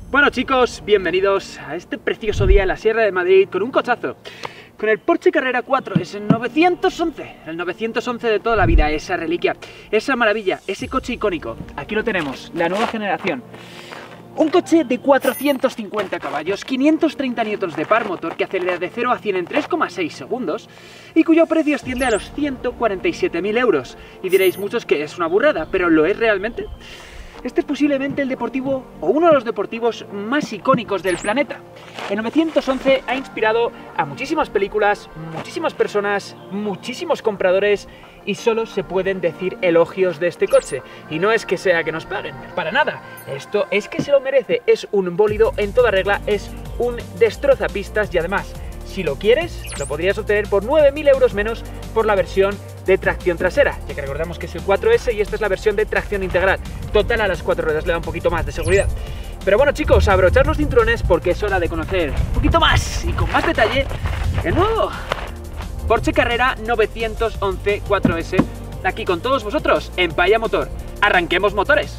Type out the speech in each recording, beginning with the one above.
Bueno chicos, bienvenidos a este precioso día en la Sierra de Madrid con un cochazo. Con el Porsche Carrera 4, es el 911 de toda la vida, esa reliquia, esa maravilla, ese coche icónico. Aquí lo tenemos, la nueva generación. Un coche de 450 caballos, 530 Nm de par motor que acelera de 0 a 100 en 3,6 segundos y cuyo precio asciende a los 147.000 euros. Y diréis muchos que es una burrada, pero ¿lo es realmente? Este es posiblemente el deportivo o uno de los deportivos más icónicos del planeta. El 911 ha inspirado a muchísimas películas, muchísimas personas, muchísimos compradores y solo se pueden decir elogios de este coche. Y no es que sea que nos paguen, para nada. Esto es que se lo merece, es un bólido en toda regla, es un destrozapistas y además, si lo quieres, lo podrías obtener por 9.000 euros menos por la versión de tracción trasera, ya que recordamos que es el 4S y esta es la versión de tracción integral. Total, a las 4 ruedas le da un poquito más de seguridad. Pero bueno chicos, abrochad los cinturones porque es hora de conocer un poquito más y con más detalle el nuevo Porsche Carrera 911 4S, aquí con todos vosotros en Paya Motor. ¡Arranquemos motores!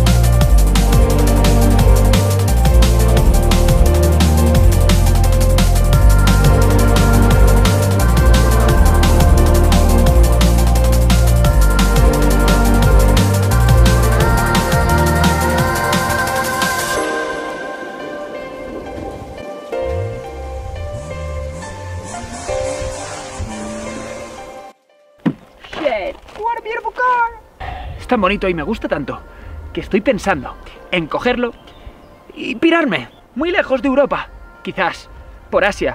What a beautiful car. Es tan bonito y me gusta tanto que estoy pensando en cogerlo y pirarme muy lejos de Europa, quizás por Asia,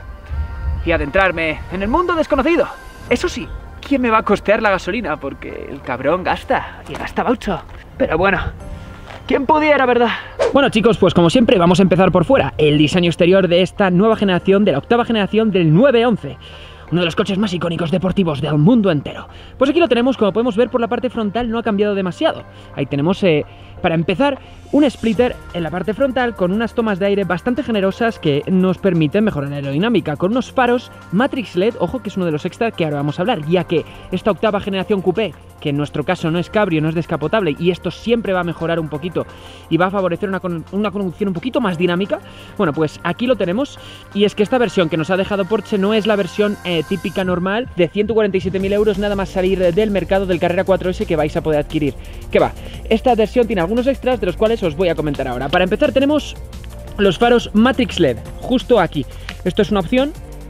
y adentrarme en el mundo desconocido. Eso sí, ¿quién me va a costear la gasolina? Porque el cabrón gasta, y gasta mucho. Pero bueno, ¿quién pudiera, verdad? Bueno chicos, pues como siempre vamos a empezar por fuera. El diseño exterior de esta nueva generación, de la octava generación del 911. Uno de los coches más icónicos deportivos del mundo entero. Pues aquí lo tenemos, como podemos ver por la parte frontal no ha cambiado demasiado. Ahí tenemos, para empezar, un splitter en la parte frontal con unas tomas de aire bastante generosas que nos permiten mejorar la aerodinámica, con unos faros Matrix LED, ojo que es uno de los extras que ahora vamos a hablar, ya que esta octava generación coupé, que en nuestro caso no es cabrio, no es descapotable, y esto siempre va a mejorar un poquito y va a favorecer una conducción un poquito más dinámica. Bueno, pues aquí lo tenemos, y es que esta versión que nos ha dejado Porsche no es la versión típica normal de 147.000 euros nada más salir del mercado del Carrera 4S que vais a poder adquirir. ¿Qué va? Esta versión tiene algunos extras de los cuales os voy a comentar ahora. Para empezar tenemos los faros Matrix LED, justo aquí. Esto es una opción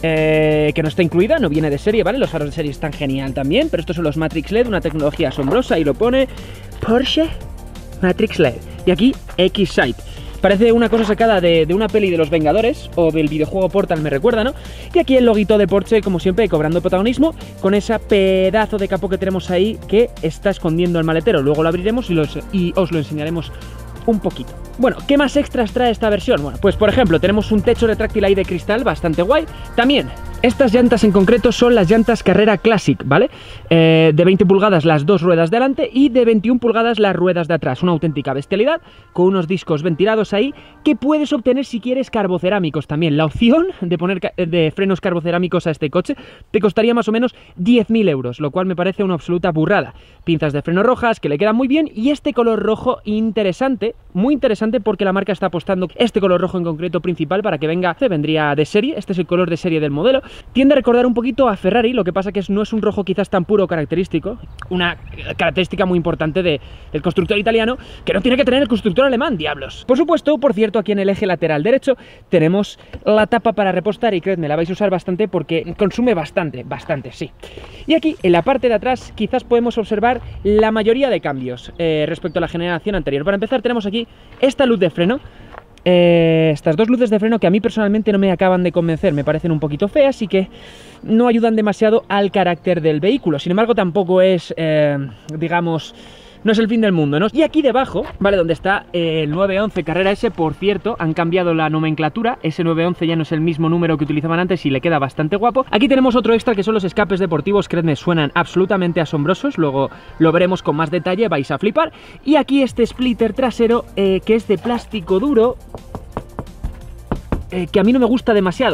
que no está incluida, no viene de serie, ¿vale? Los faros de serie están genial también, pero estos son los Matrix LED, una tecnología asombrosa, y lo pone Porsche Matrix LED. Y aquí X-Sight. Parece una cosa sacada de una peli de los Vengadores o del videojuego Portal, me recuerda, ¿no? Y aquí el loguito de Porsche, como siempre, cobrando protagonismo con ese pedazo de capó que tenemos ahí que está escondiendo el maletero. Luego lo abriremos y os lo enseñaremos un poquito. Bueno, ¿qué más extras trae esta versión? Bueno, pues por ejemplo, tenemos un techo retráctil ahí de cristal bastante guay. También, estas llantas en concreto son las llantas Carrera Classic, ¿vale? De 20 pulgadas las dos ruedas de delante y de 21 pulgadas las ruedas de atrás. Una auténtica bestialidad, con unos discos ventilados ahí que puedes obtener si quieres carbocerámicos también. La opción de poner de frenos carbocerámicos a este coche te costaría más o menos 10.000 euros, lo cual me parece una absoluta burrada. Pinzas de freno rojas que le quedan muy bien y este color rojo interesante, muy interesante, porque la marca está apostando este color rojo en concreto principal para que venga, vendría de serie. Este es el color de serie del modelo. Tiende a recordar un poquito a Ferrari, lo que pasa que no es un rojo quizás tan puro característico, una característica muy importante del constructor italiano que no tiene que tener el constructor alemán, diablos. Por supuesto, por cierto, aquí en el eje lateral derecho tenemos la tapa para repostar y creedme, la vais a usar bastante porque consume bastante, sí. Y aquí en la parte de atrás quizás podemos observar la mayoría de cambios respecto a la generación anterior. Para empezar tenemos aquí esta luz de freno, estas dos luces de freno que a mí personalmente no me acaban de convencer, me parecen un poquito feas y que no ayudan demasiado al carácter del vehículo. Sin embargo, tampoco es, digamos, no es el fin del mundo, ¿no? Y aquí debajo, ¿vale? Donde está el 911 Carrera S, por cierto, han cambiado la nomenclatura, ese 911 ya no es el mismo número que utilizaban antes y le queda bastante guapo. Aquí tenemos otro extra que son los escapes deportivos, creedme, suenan absolutamente asombrosos, luego lo veremos con más detalle, vais a flipar. Y aquí este splitter trasero que es de plástico duro, que a mí no me gusta demasiado.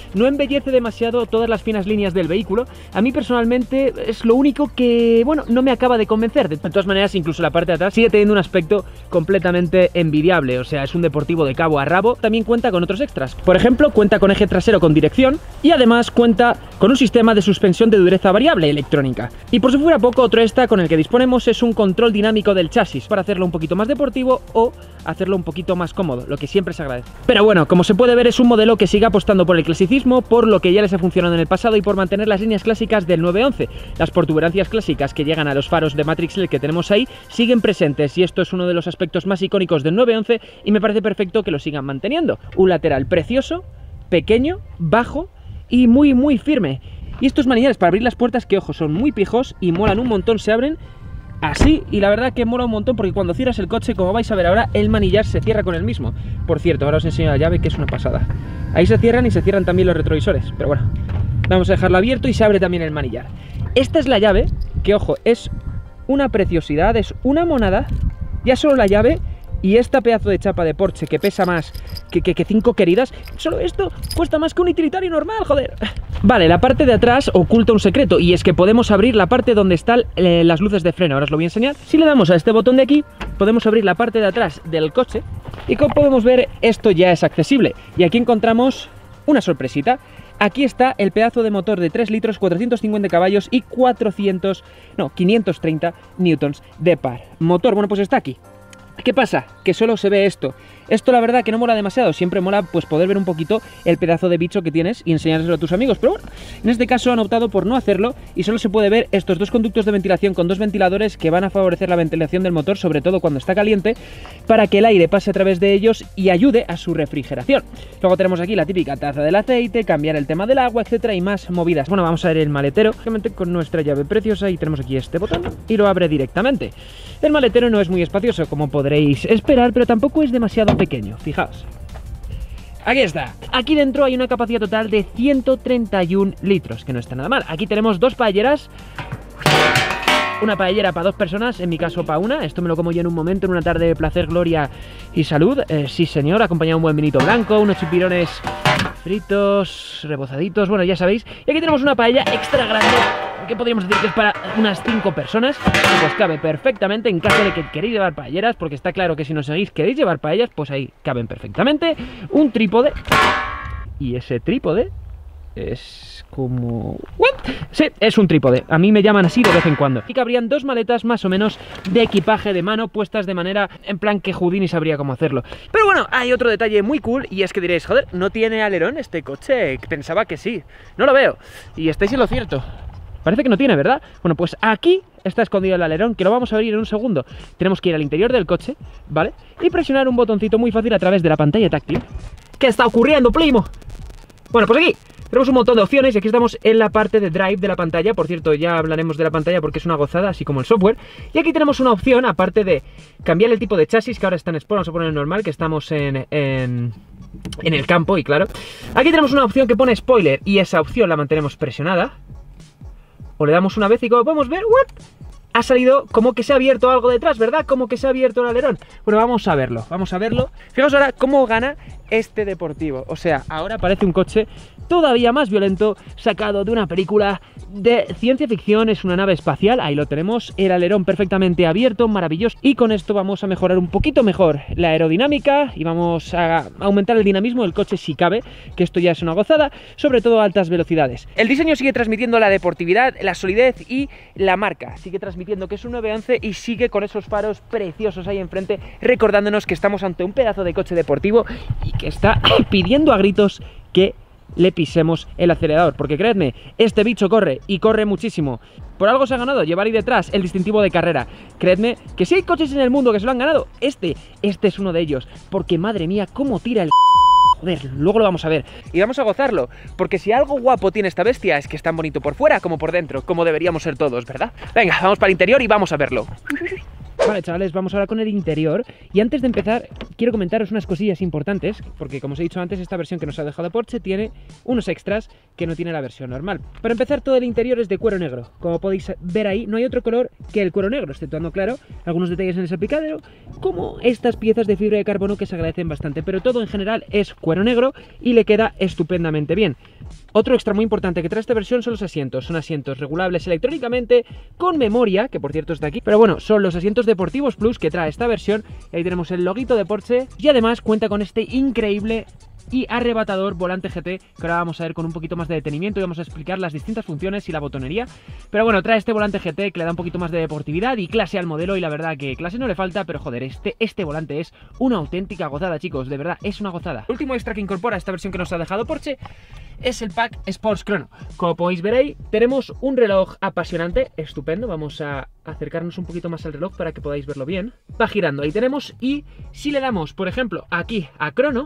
no embellece demasiado todas las finas líneas del vehículo. A mí personalmente es lo único que, bueno, no me acaba de convencer. De todas maneras, incluso la parte de atrás sigue teniendo un aspecto completamente envidiable, o sea, es un deportivo de cabo a rabo. También cuenta con otros extras. Por ejemplo, cuenta con eje trasero con dirección y además cuenta con un sistema de suspensión de dureza variable electrónica. Y por si fuera poco, otro extra con el que disponemos es un control dinámico del chasis para hacerlo un poquito más deportivo o hacerlo un poquito más cómodo, lo que siempre se agradece. Pero bueno, como se puede ver, es un modelo que sigue apostando por el clasicismo, por lo que ya les ha funcionado en el pasado y por mantener las líneas clásicas del 911. Las protuberancias clásicas que llegan a los faros de Matrix LED que tenemos ahí siguen presentes y esto es uno de los aspectos más icónicos del 911 y me parece perfecto que lo sigan manteniendo. Un lateral precioso, pequeño, bajo y muy firme. Y estos manillares para abrir las puertas, que ojo, son muy pijos y molan un montón, se abren así, y la verdad que mola un montón porque cuando cierras el coche, como vais a ver ahora, el manillar se cierra con el mismo. Por cierto, ahora os enseño la llave, que es una pasada. Ahí se cierran y se cierran también los retrovisores, pero bueno, vamos a dejarlo abierto y se abre también el manillar. Esta es la llave, que ojo, es una preciosidad, es una monada, ya solo la llave. Y esta pedazo de chapa de Porsche que pesa más que 5 queridas, solo esto cuesta más que un utilitario normal, joder. Vale, la parte de atrás oculta un secreto y es que podemos abrir la parte donde están las luces de freno. Ahora os lo voy a enseñar. Si le damos a este botón de aquí, podemos abrir la parte de atrás del coche y como podemos ver, esto ya es accesible. Y aquí encontramos una sorpresita. Aquí está el pedazo de motor de 3 litros, 450 caballos y 530 newtons de par. Motor, bueno, pues está aquí. ¿Qué pasa? Que solo se ve esto. Esto la verdad que no mola demasiado, siempre mola pues poder ver un poquito el pedazo de bicho que tienes y enseñárselo a tus amigos, pero bueno, en este caso han optado por no hacerlo y solo se puede ver estos dos conductos de ventilación con dos ventiladores que van a favorecer la ventilación del motor, sobre todo cuando está caliente, para que el aire pase a través de ellos y ayude a su refrigeración. Luego tenemos aquí la típica taza del aceite, cambiar el tema del agua, etcétera, y más movidas. Bueno, vamos a ver el maletero, obviamente con nuestra llave preciosa, y tenemos aquí este botón y lo abre directamente. El maletero no es muy espacioso, como podréis esperar, pero tampoco es demasiado pequeño, fijaos. Aquí está. Aquí dentro hay una capacidad total de 131 litros, que no está nada mal. Aquí tenemos dos paelleras. Una paellera para dos personas, en mi caso para una. Esto me lo como yo en un momento, en una tarde de placer, gloria y salud. Sí señor, acompañado de un buen vinito blanco, unos chipirones fritos, rebozaditos, bueno, ya sabéis. Y aquí tenemos una paella extra grande, que podríamos decir que es para unas 5 personas, y pues cabe perfectamente en caso de que queréis llevar paelleras, porque está claro que si nos seguís queréis llevar paellas, pues ahí caben perfectamente. Un trípode, y ese trípode es como... ¿What? Sí, es un trípode. A mí me llaman así de vez en cuando. Y cabrían dos maletas más o menos de equipaje de mano puestas de manera en plan que Houdini sabría cómo hacerlo. Pero bueno, hay otro detalle muy cool y es que diréis, joder, ¿no tiene alerón este coche? Pensaba que sí. No lo veo. Y estáis en lo cierto. Parece que no tiene, ¿verdad? Bueno, pues aquí está escondido el alerón, que lo vamos a abrir en un segundo. Tenemos que ir al interior del coche, ¿vale? Y presionar un botoncito muy fácil a través de la pantalla táctil. ¿Qué está ocurriendo, primo? Bueno, pues aquí tenemos un montón de opciones y aquí estamos en la parte de Drive de la pantalla. Por cierto, ya hablaremos de la pantalla porque es una gozada, así como el software. Y aquí tenemos una opción, aparte de cambiar el tipo de chasis, que ahora está en Sport, vamos a poner el normal, que estamos en el campo, y claro. Aquí tenemos una opción que pone spoiler y esa opción la mantenemos presionada. O le damos una vez y como podemos ver, ¿what? Ha salido como que se ha abierto algo detrás, ¿verdad? Como que se ha abierto el alerón. Bueno, vamos a verlo, vamos a verlo. Fijaos ahora cómo gana este deportivo. O sea, ahora parece un coche todavía más violento, sacado de una película de ciencia ficción. Es una nave espacial, ahí lo tenemos, el alerón perfectamente abierto, maravilloso. Y con esto vamos a mejorar un poquito mejor la aerodinámica y vamos a aumentar el dinamismo del coche si cabe, que esto ya es una gozada, sobre todo a altas velocidades. El diseño sigue transmitiendo la deportividad, la solidez y la marca. Sigue transmitiendo que es un 911 y sigue con esos faros preciosos ahí enfrente, recordándonos que estamos ante un pedazo de coche deportivo y que está pidiendo a gritos que le pisemos el acelerador, porque creedme, este bicho corre y corre muchísimo. Por algo se ha ganado llevar ahí detrás el distintivo de carrera. Creedme que si hay coches en el mundo que se lo han ganado, este es uno de ellos, porque madre mía, cómo tira el... Joder, luego lo vamos a ver y vamos a gozarlo, porque si algo guapo tiene esta bestia es que es tan bonito por fuera como por dentro, como deberíamos ser todos, ¿verdad? Venga, vamos para el interior y vamos a verlo. Vale, chavales, vamos ahora con el interior. Y antes de empezar, quiero comentaros unas cosillas importantes, porque como os he dicho antes, esta versión que nos ha dejado Porsche tiene unos extras que no tiene la versión normal. Para empezar, todo el interior es de cuero negro. Como podéis ver ahí, no hay otro color que el cuero negro, exceptuando, claro, algunos detalles en el salpicadero, como estas piezas de fibra de carbono que se agradecen bastante. Pero todo en general es cuero negro y le queda estupendamente bien. Otro extra muy importante que trae esta versión son los asientos. Son asientos regulables electrónicamente, con memoria, que por cierto está aquí. Pero bueno, son los asientos Deportivos Plus que trae esta versión. Y ahí tenemos el loguito de Porsche. Y además cuenta con este increíble y arrebatador volante GT, que ahora vamos a ver con un poquito más de detenimiento y vamos a explicar las distintas funciones y la botonería. Pero bueno, trae este volante GT que le da un poquito más de deportividad y clase al modelo, y la verdad que clase no le falta, pero joder, este volante es una auténtica gozada, chicos, de verdad, es una gozada. El último extra que incorpora esta versión que nos ha dejado Porsche es el pack Sports Chrono. Como podéis ver ahí, tenemos un reloj apasionante, estupendo. Vamos a acercarnos un poquito más al reloj para que podáis verlo bien. Va girando, ahí tenemos, y si le damos, por ejemplo, aquí a crono,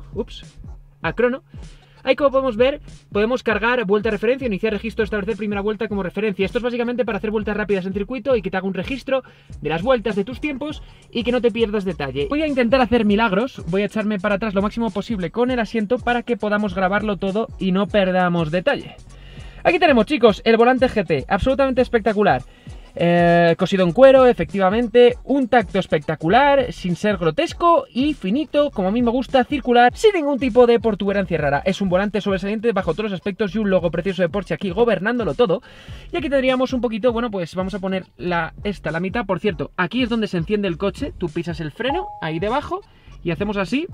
ahí como podemos ver, podemos cargar vuelta de referencia, iniciar registro, establecer primera vuelta como referencia. Esto es básicamente para hacer vueltas rápidas en circuito y que te haga un registro de las vueltas de tus tiempos y que no te pierdas detalle. Voy a intentar hacer milagros, voy a echarme para atrás lo máximo posible con el asiento para que podamos grabarlo todo y no perdamos detalle. Aquí tenemos, chicos, el volante GT, absolutamente espectacular. Cosido en cuero, efectivamente, un tacto espectacular, sin ser grotesco y finito, como a mí me gusta, circular, sin ningún tipo de protuberancia rara. Es un volante sobresaliente bajo todos los aspectos y un logo precioso de Porsche aquí gobernándolo todo. Y aquí tendríamos un poquito, bueno, pues vamos a poner la mitad. Por cierto, aquí es donde se enciende el coche, tú pisas el freno, ahí debajo, y hacemos así,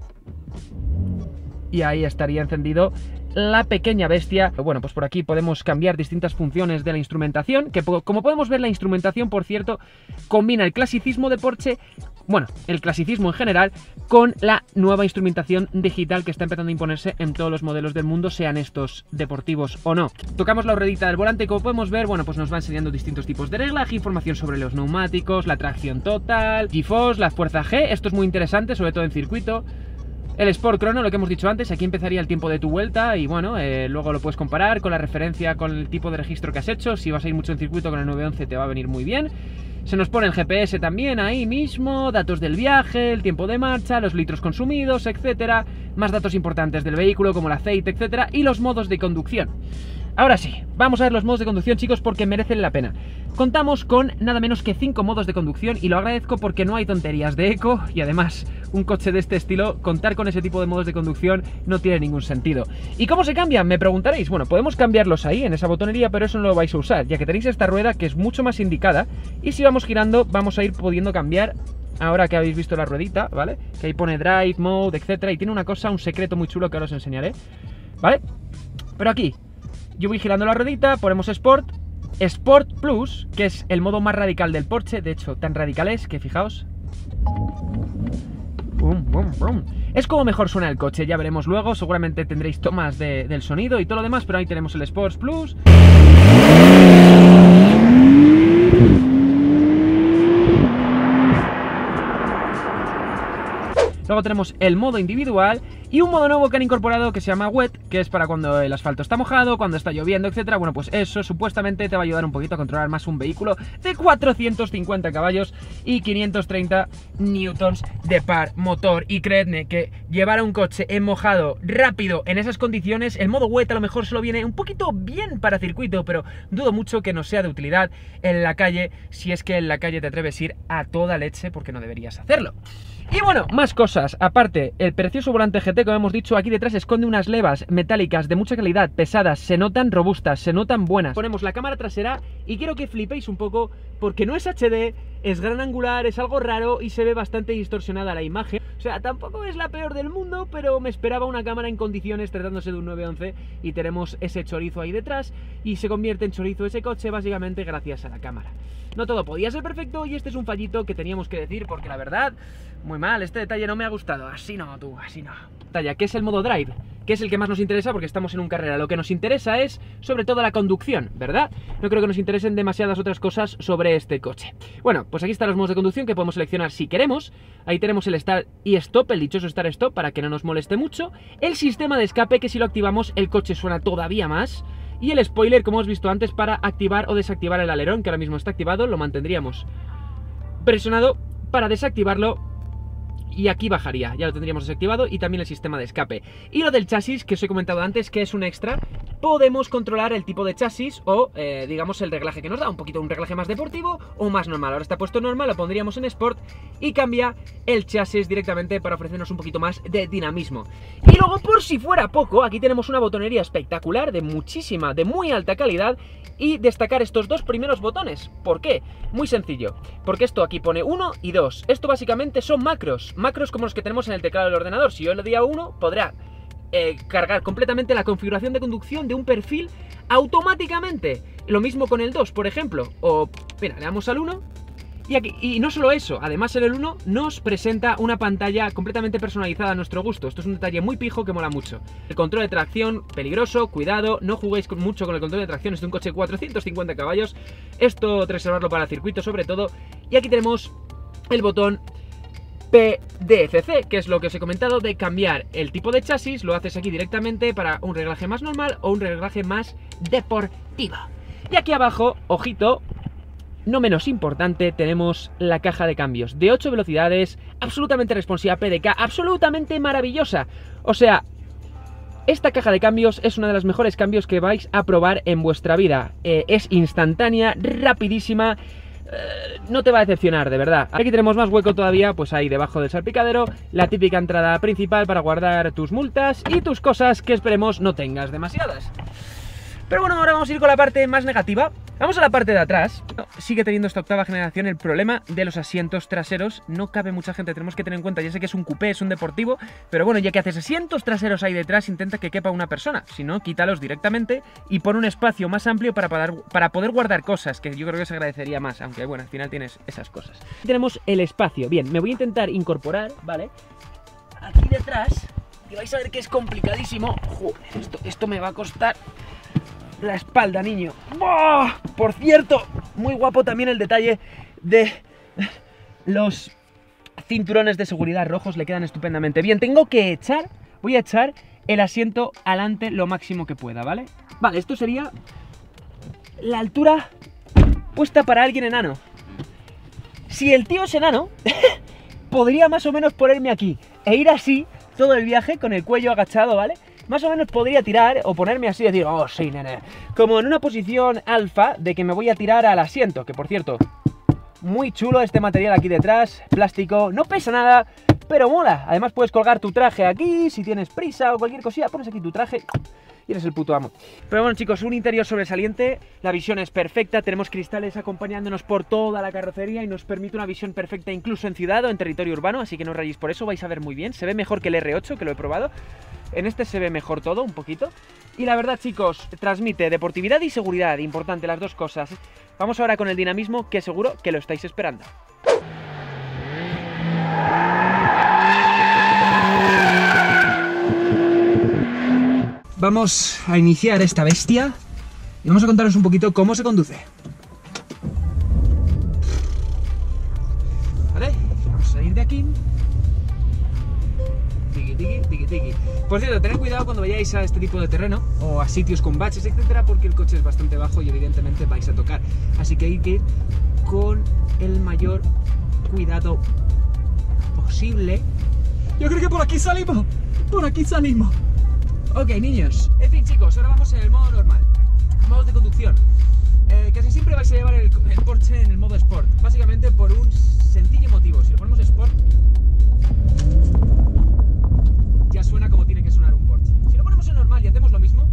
y ahí estaría encendido la pequeña bestia. Bueno, pues por aquí podemos cambiar distintas funciones de la instrumentación, que como podemos ver, la instrumentación, por cierto, combina el clasicismo de Porsche, bueno, el clasicismo en general, con la nueva instrumentación digital que está empezando a imponerse en todos los modelos del mundo, sean estos deportivos o no. Tocamos la ruedita del volante y como podemos ver, bueno, pues nos va enseñando distintos tipos de reglaje, información sobre los neumáticos, la tracción total, G-Force, la fuerza G, esto es muy interesante, sobre todo en circuito. El Sport Chrono, lo que hemos dicho antes, aquí empezaría el tiempo de tu vuelta y bueno, luego lo puedes comparar con la referencia, con el tipo de registro que has hecho. Si vas a ir mucho en circuito con el 911 te va a venir muy bien. Se nos pone el GPS también ahí mismo, datos del viaje, el tiempo de marcha, los litros consumidos, etcétera. Más datos importantes del vehículo como el aceite, etcétera. Y los modos de conducción. Ahora sí, vamos a ver los modos de conducción, chicos, porque merecen la pena. Contamos con nada menos que 5 modos de conducción y lo agradezco porque no hay tonterías de eco y además un coche de este estilo, contar con ese tipo de modos de conducción no tiene ningún sentido. ¿Y cómo se cambian? Me preguntaréis. Bueno, podemos cambiarlos ahí en esa botonería, pero eso no lo vais a usar, ya que tenéis esta rueda que es mucho más indicada y si vamos girando vamos a ir pudiendo cambiar. Ahora que habéis visto la ruedita, ¿vale? Que ahí pone Drive, Mode, etcétera, y tiene una cosa, un secreto muy chulo que ahora os enseñaré, ¿vale? Pero aquí yo voy girando la ruedita, ponemos Sport Plus, que es el modo más radical del Porsche, de hecho tan radical es que fijaos. Bum, bum, bum. Es como mejor suena el coche, ya veremos luego, seguramente tendréis tomas del sonido y todo lo demás, pero ahí tenemos el Sport Plus. Luego tenemos el modo individual y un modo nuevo que han incorporado que se llama Wet, que es para cuando el asfalto está mojado, cuando está lloviendo, etcétera. Bueno, pues eso supuestamente te va a ayudar un poquito a controlar más un vehículo de 450 caballos y 530 newtons de par motor. Y creedme que llevar a un coche en mojado rápido en esas condiciones, el modo Wet a lo mejor solo viene un poquito bien para circuito, pero dudo mucho que nos sea de utilidad en la calle, si es que en la calle te atreves a ir a toda leche, porque no deberías hacerlo. Y bueno, más cosas, aparte, el precioso volante GT, como hemos dicho, aquí detrás esconde unas levas metálicas de mucha calidad, pesadas, se notan robustas, se notan buenas. Ponemos la cámara trasera y quiero que flipéis un poco, porque no es HD, es gran angular, es algo raro y se ve bastante distorsionada la imagen. O sea, tampoco es la peor del mundo, pero me esperaba una cámara en condiciones tratándose de un 911 y tenemos ese chorizo ahí detrás y se convierte en chorizo ese coche básicamente gracias a la cámara. No todo podía ser perfecto y este es un fallito que teníamos que decir porque la verdad, muy mal, este detalle no me ha gustado. Así no, tú, así no. Talla, ¿qué es el modo Drive? Que es el que más nos interesa porque estamos en un carrera. Lo que nos interesa es sobre todo la conducción, ¿verdad? No creo que nos interesen demasiadas otras cosas sobre este coche. Bueno, pues aquí están los modos de conducción que podemos seleccionar si queremos. Ahí tenemos el Start y Stop, el dichoso Start Stop, para que no nos moleste mucho. El sistema de escape, que si lo activamos el coche suena todavía más. Y el spoiler, como hemos visto antes, para activar o desactivar el alerón, que ahora mismo está activado, lo mantendríamos presionado para desactivarlo y aquí bajaría, ya lo tendríamos desactivado, y también el sistema de escape. Y lo del chasis, que os he comentado antes, que es un extra, podemos controlar el tipo de chasis o, digamos, el reglaje que nos da, un poquito un reglaje más deportivo o más normal. Ahora está puesto normal, lo pondríamos en Sport y cambia el chasis directamente para ofrecernos un poquito más de dinamismo. Y luego, por si fuera poco, aquí tenemos una botonería espectacular, de muy alta calidad, y destacar estos dos primeros botones. ¿Por qué? Muy sencillo, porque esto aquí pone 1 y 2. Esto básicamente son macros como los que tenemos en el teclado del ordenador. Si yo le doy a 1, podrá cargar completamente la configuración de conducción de un perfil automáticamente. Lo mismo con el 2, por ejemplo. O, mira, le damos al 1 y aquí, y no solo eso, además en el 1 nos presenta una pantalla completamente personalizada a nuestro gusto. Esto es un detalle muy pijo que mola mucho. El control de tracción, peligroso, cuidado, no juguéis mucho con el control de tracción, es de un coche de 450 caballos. Esto reservarlo para el circuito sobre todo. Y aquí tenemos el botón PDCC, que es lo que os he comentado de cambiar el tipo de chasis. Lo haces aquí directamente para un reglaje más normal o un reglaje más deportivo. Y aquí abajo, ojito, no menos importante, tenemos la caja de cambios de 8 velocidades, absolutamente responsiva, PDK, absolutamente maravillosa. O sea, esta caja de cambios es una de las mejores cambios que vais a probar en vuestra vida. Es instantánea, rapidísima. No te va a decepcionar, de verdad. Aquí tenemos más hueco todavía, pues ahí debajo del salpicadero, la típica entrada principal para guardar tus multas y tus cosas que esperemos no tengas demasiadas. Pero bueno, ahora vamos a ir con la parte más negativa. Vamos a la parte de atrás. Sigue teniendo esta octava generación el problema de los asientos traseros. No cabe mucha gente, tenemos que tener en cuenta, ya sé que es un coupé, es un deportivo, pero bueno, ya que haces asientos traseros ahí detrás, intenta que quepa una persona. Si no, quítalos directamente y pon un espacio más amplio para poder guardar cosas, que yo creo que se agradecería más, aunque bueno, al final tienes esas cosas. Aquí tenemos el espacio. Bien, me voy a intentar incorporar, ¿vale? Aquí detrás, y vais a ver que es complicadísimo. Joder, esto me va a costar la espalda, niño. ¡Oh! Por cierto, muy guapo también el detalle de los cinturones de seguridad rojos, le quedan estupendamente bien. Voy a echar el asiento adelante lo máximo que pueda, ¿vale? Vale, esto sería la altura puesta para alguien enano. Si el tío es enano, podría más o menos ponerme aquí e ir así todo el viaje con el cuello agachado, ¿vale? Más o menos podría tirar o ponerme así y decir, oh, sí, nene. Como en una posición alfa de que me voy a tirar al asiento, que por cierto, muy chulo este material aquí detrás, plástico, no pesa nada, pero mola. Además puedes colgar tu traje aquí, si tienes prisa o cualquier cosilla, pones aquí tu traje y eres el puto amo. Pero bueno, chicos, un interior sobresaliente, la visión es perfecta, tenemos cristales acompañándonos por toda la carrocería y nos permite una visión perfecta incluso en ciudad o en territorio urbano, así que no os rayéis por eso, vais a ver muy bien. Se ve mejor que el R8, que lo he probado. En este se ve mejor todo, un poquito. Y la verdad, chicos, transmite deportividad y seguridad, importante las dos cosas. Vamos ahora con el dinamismo, que seguro que lo estáis esperando. Vamos a iniciar esta bestia y vamos a contaros un poquito cómo se conduce. Vale, vamos a salir de aquí. Por cierto, tened cuidado cuando vayáis a este tipo de terreno o a sitios con baches, etcétera, porque el coche es bastante bajo y evidentemente vais a tocar. Así que hay que ir con el mayor cuidado posible. Yo creo que por aquí salimos. Por aquí salimos. Ok, niños. En fin, chicos, ahora vamos en el modo normal. Modo de conducción. Casi siempre vais a llevar el Porsche en el modo Sport. Básicamente por un sencillo motivo. Si lo ponemos Sport, ya suena como tiene que sonar un Porsche. Si lo ponemos en normal y hacemos lo mismo,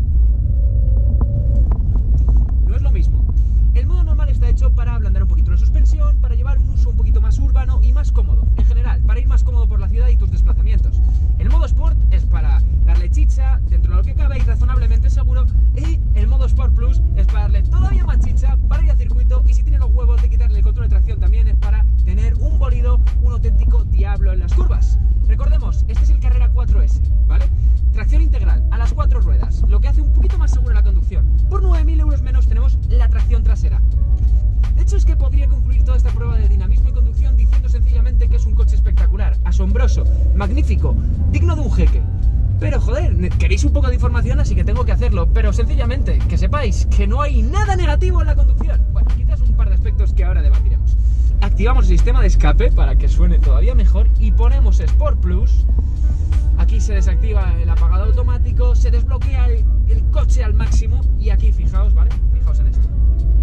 no es lo mismo. El modo normal está hecho para ablandar un poquito la suspensión, para llevar un uso un poquito más urbano y más cómodo, en general, para ir más cómodo por la ciudad y tus desplazamientos. El modo Sport es para darle chicha dentro de lo que cabe y razonablemente seguro, y el modo Sport Plus es para darle todavía más chicha para ir a circuito, y si tiene los huevos de quitarle el control de tracción también es para tener un bolido, un auténtico diablo en las curvas. Recordemos, este es el Carrera 4S, ¿vale? Tracción integral, a las 4 ruedas, lo que hace un poquito más segura la conducción. Por 9.000 euros menos tenemos la tracción trasera. De hecho, es que podría concluir toda esta prueba de dinamismo y conducción diciendo sencillamente que es un coche espectacular, asombroso, magnífico, digno de un jeque. Pero joder, queréis un poco de información, así que tengo que hacerlo. Pero sencillamente, que sepáis que no hay nada negativo en la conducción. Bueno, quizás un par de aspectos que ahora debatiremos. activamos el sistema de escape para que suene todavía mejor y ponemos Sport Plus. Aquí se desactiva el apagado automático, se desbloquea el coche al máximo y aquí fijaos, ¿vale? Fijaos en esto.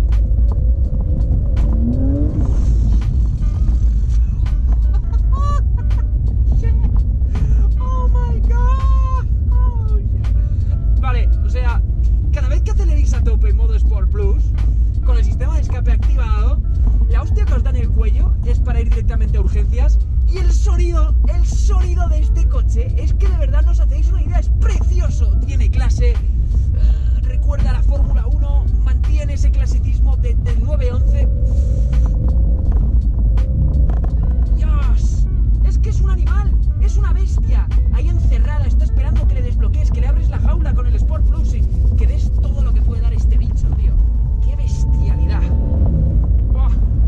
Oh my god. Oh, shit. Vale, o sea, cada vez que aceleréis a tope en modo Sport Plus, con el sistema de escape activado, la hostia que os da en el cuello es para ir directamente a urgencias. Y el sonido de este coche es que de verdad no os hacéis una idea, es precioso. Tiene clase, recuerda a la Fórmula 1, mantiene ese clasicismo del 911. Dios, es que es un animal, es una bestia. Ahí encerrada, está esperando que le desbloquees, que le abres la jaula con el Sport Plus y que des todo lo que puede dar este bicho, tío. ¡Qué bestialidad! ¡Oh!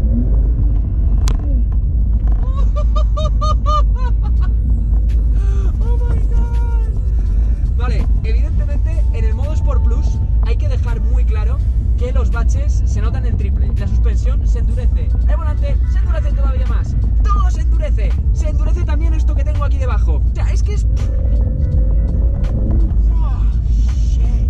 ¡Oh my god! Vale, evidentemente en el modo Sport Plus hay que dejar muy claro que los baches se notan el triple. La suspensión se endurece, el volante se endurece todavía más. Todo se endurece también esto que tengo aquí debajo. O sea, es que es... Oh, shit.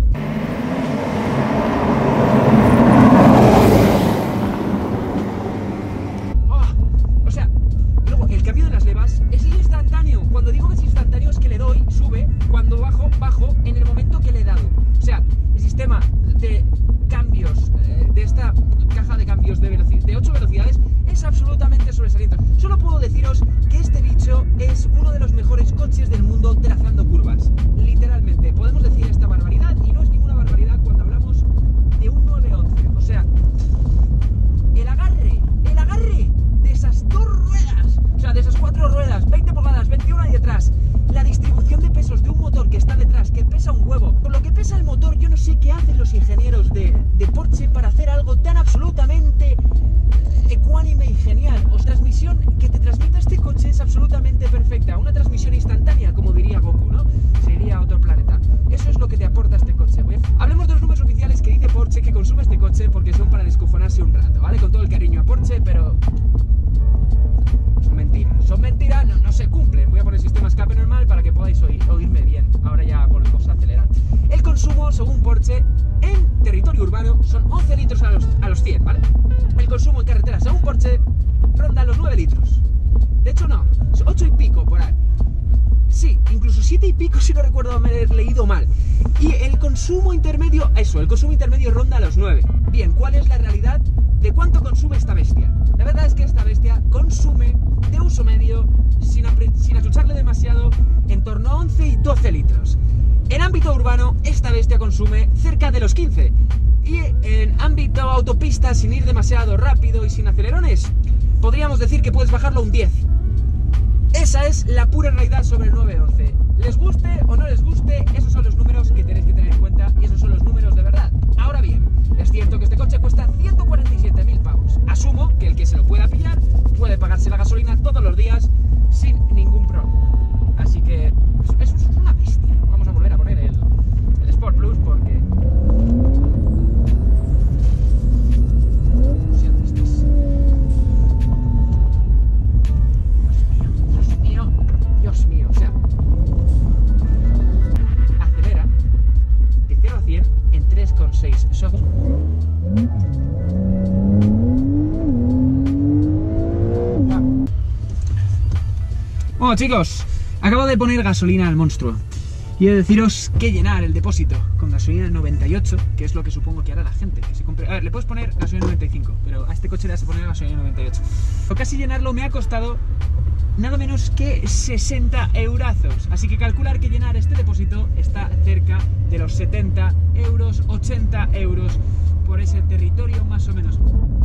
O sea, luego el cambio de las levas es instantáneo. Cuando digo que es instantáneo es que le doy, sube, cuando bajo, bajo en el momento que le he dado. O sea, el sistema de cambios de esta caja de cambios de 8 velocidades es absolutamente sobresaliente. Solo puedo deciros que este bicho es uno de los mejores coches del mundo trazando curvas. Literalmente, podemos decir esta barbaridad y no es ninguna barbaridad cuando hablamos de un 911. O sea, el agarre de esas dos ruedas, o sea, de esas 4 ruedas, 20 pulgadas, 21 ahí detrás, la distribución de pesos de un motor que está detrás, que pesa un huevo. Por lo que pesa el motor, yo no sé qué hacen los ingenieros de Porsche para hacer algo tan absolutamente ecuánime y genial. O transmisión que te transmite este coche es absolutamente perfecta. Una transmisión instantánea, como diría Goku, ¿no? Se iría a otro planeta. Eso es lo que te aporta este coche, ¿ves? Hablemos de los números oficiales que dice Porsche que consume este coche porque son para descojonarse un rato, ¿vale? Con todo el cariño a Porsche, pero... Son mentiras, no se cumplen. Voy a poner sistema escape normal para que podáis oírme bien. Ahora ya volvemos a acelerar. El consumo, según Porsche, en territorio urbano son 11 litros a los 100, ¿vale? El consumo en carretera, según Porsche, ronda los 9 litros. De hecho, no, 8 y pico por ahí. Sí, incluso 7 y pico si no recuerdo haber leído mal. Y el consumo intermedio, el consumo intermedio ronda los 9. Bien, ¿cuál es la realidad de cuánto consume esta bestia? La verdad es que esta bestia consume de uso medio, sin achucharle demasiado, en torno a 11 y 12 litros. En ámbito urbano, esta bestia consume cerca de los 15. Y en ámbito autopista, sin ir demasiado rápido y sin acelerones, podríamos decir que puedes bajarlo a un 10. Esa es la pura realidad sobre el 911. Les guste o no les guste, esos son los números que tenéis que tener en cuenta y esos son los números de verdad. Ahora bien, es cierto que este coche cuesta 147.000 pavos. Asumo que el que se lo pueda pillar puede pagarse la gasolina todos los días sin ningún problema. Así que eso es una bestia. Vamos a volver a poner el Sport Plus porque... Dios mío, o sea, acelera de 0 a 100 en 3,6 segundos. Bueno, chicos, acabo de poner gasolina al monstruo y he de deciros que llenar el depósito con gasolina 98, que es lo que supongo que hará la gente que se compre. A ver, le puedes poner gasolina 95, pero a este coche le vas a poner gasolina 98. Lo casi llenarlo me ha costado nada menos que 60 eurazos. Así que calcular que llenar este depósito está cerca de los 70 euros, 80 euros por ese territorio más o menos.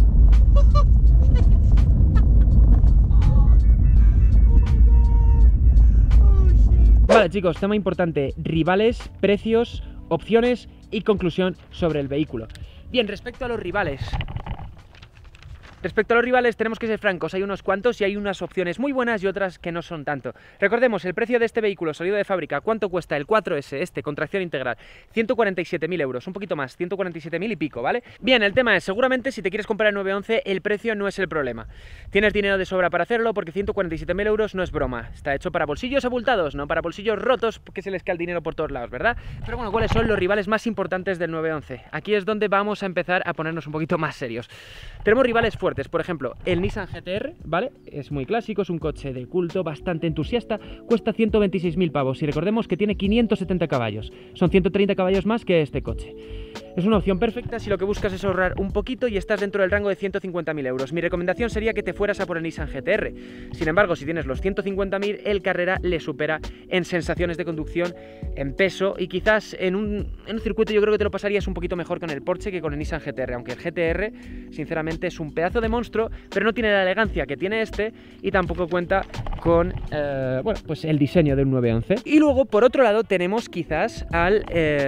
Vale, chicos, tema importante: rivales, precios, opciones y conclusión sobre el vehículo. Bien, respecto a los rivales, Respecto a los rivales tenemos que ser francos, hay unos cuantos y hay unas opciones muy buenas y otras que no son tanto. Recordemos, el precio de este vehículo salido de fábrica, ¿cuánto cuesta el 4S, con tracción integral? 147.000 euros, un poquito más, 147.000 y pico, ¿vale? Bien, el tema es, seguramente si te quieres comprar el 911, el precio no es el problema. Tienes dinero de sobra para hacerlo porque 147.000 euros no es broma. Está hecho para bolsillos abultados, no para bolsillos rotos que se les cae el dinero por todos lados, ¿verdad? Pero bueno, ¿cuáles son los rivales más importantes del 911? Aquí es donde vamos a empezar a ponernos un poquito más serios. Tenemos rivales fuertes, por ejemplo, el Nissan GT-R, ¿vale? Es muy clásico, es un coche de culto, bastante entusiasta, cuesta 126.000 pavos y recordemos que tiene 570 caballos, son 130 caballos más que este coche. Es una opción perfecta si lo que buscas es ahorrar un poquito y estás dentro del rango de 150.000 euros. Mi recomendación sería que te fueras a por el Nissan GT-R. Sin embargo, si tienes los 150.000, el Carrera le supera en sensaciones de conducción, en peso y quizás en un circuito yo creo que te lo pasarías un poquito mejor con el Porsche que con el Nissan GT-R, aunque el GT-R sinceramente es un pedazo de monstruo, pero no tiene la elegancia que tiene este y tampoco cuenta con bueno, pues el diseño de un 911. Y luego, por otro lado, tenemos quizás al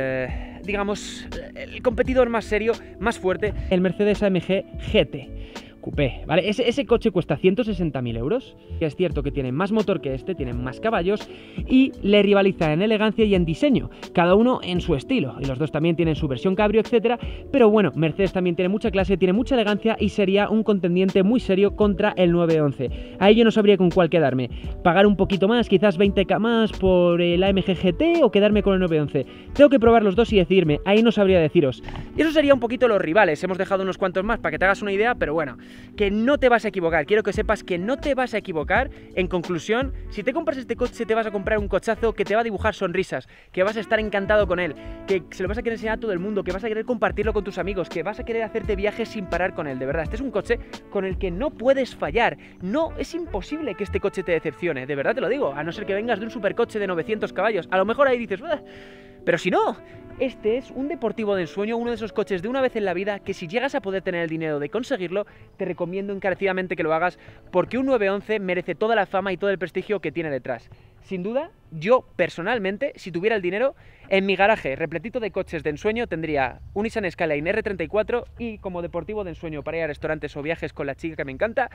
digamos, el competidor más serio, más fuerte, el Mercedes AMG GT Coupé, ¿vale? Ese coche cuesta 160.000 euros, que es cierto que tiene más motor que este, tiene más caballos y le rivaliza en elegancia y en diseño, cada uno en su estilo, y los dos también tienen su versión cabrio, etcétera, pero bueno, Mercedes también tiene mucha clase, tiene mucha elegancia y sería un contendiente muy serio contra el 911. Ahí yo no sabría con cuál quedarme, pagar un poquito más, quizás 20k más por el AMG GT o quedarme con el 911. Tengo que probar los dos y decidirme, ahí no sabría deciros. Y eso sería un poquito los rivales, hemos dejado unos cuantos más para que te hagas una idea, pero bueno, que no te vas a equivocar, quiero que sepas que no te vas a equivocar. En conclusión, si te compras este coche te vas a comprar un cochazo que te va a dibujar sonrisas, que vas a estar encantado con él, que se lo vas a querer enseñar a todo el mundo, que vas a querer compartirlo con tus amigos, que vas a querer hacerte viajes sin parar con él, de verdad. Este es un coche con el que no puedes fallar, no, es imposible que este coche te decepcione, de verdad te lo digo, a no ser que vengas de un supercoche de 900 caballos, a lo mejor ahí dices, ¡ah! Pero si no, este es un deportivo de ensueño, uno de esos coches de una vez en la vida que si llegas a poder tener el dinero de conseguirlo, te recomiendo encarecidamente que lo hagas porque un 911 merece toda la fama y todo el prestigio que tiene detrás. Sin duda, yo personalmente, si tuviera el dinero, en mi garaje repletito de coches de ensueño tendría un Nissan Skyline R34 y como deportivo de ensueño para ir a restaurantes o viajes con la chica que me encanta,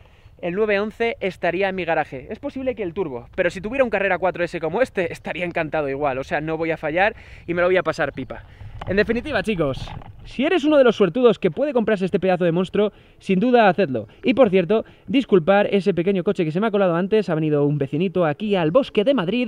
el 911 estaría en mi garaje. Es posible que el turbo, pero si tuviera un Carrera 4S como este, estaría encantado igual. O sea, no voy a fallar y me lo voy a pasar pipa. En definitiva, chicos, si eres uno de los suertudos que puede comprarse este pedazo de monstruo, sin duda hacedlo. Y por cierto, disculpar ese pequeño coche que se me ha colado antes, ha venido un vecinito aquí al Bosque de Madrid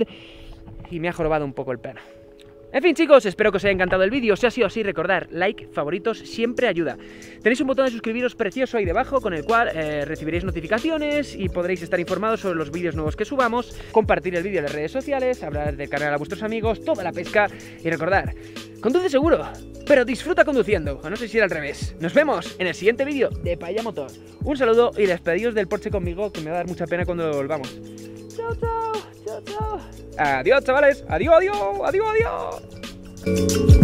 y me ha jorobado un poco el pelo. En fin, chicos, espero que os haya encantado el vídeo. Si ha sido así, recordad, like, favoritos, siempre ayuda. Tenéis un botón de suscribiros precioso ahí debajo con el cual recibiréis notificaciones y podréis estar informados sobre los vídeos nuevos que subamos, compartir el vídeo en las redes sociales, hablar del canal a vuestros amigos, toda la pesca y recordad, conduce seguro, pero disfruta conduciendo, o no sé si era al revés. Nos vemos en el siguiente vídeo de Paella Motor. Un saludo y despedidos del Porsche conmigo, que me va a dar mucha pena cuando volvamos. Chao, chao, chao, chao. Adiós, chavales. Adiós, adiós, adiós, adiós.